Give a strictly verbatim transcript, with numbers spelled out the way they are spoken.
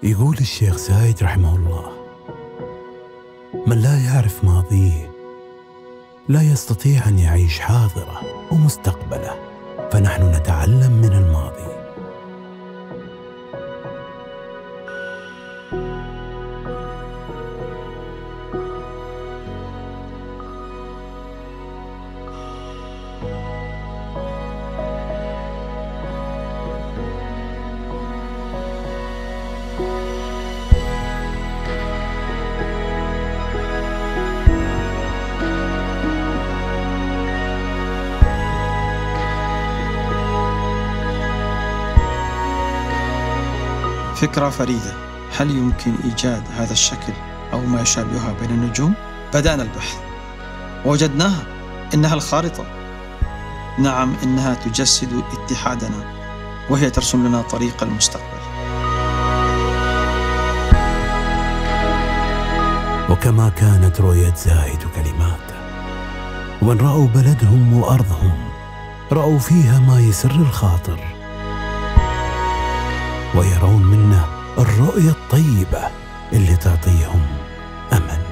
يقول الشيخ زايد رحمه الله: من لا يعرف ماضيه لا يستطيع أن يعيش حاضره ومستقبله، فنحن نتعلم من الماضي. فكرة فريدة، هل يمكن إيجاد هذا الشكل أو ما يشابهها بين النجوم؟ بدأنا البحث ووجدناها، إنها الخارطة. نعم، إنها تجسد اتحادنا، وهي ترسم لنا طريق المستقبل. وكما كانت رؤية زايد كلماته، ومن رأوا بلدهم وأرضهم رأوا فيها ما يسر الخاطر، ويرون منه الرؤية الطيبة اللي تعطيهم أمل.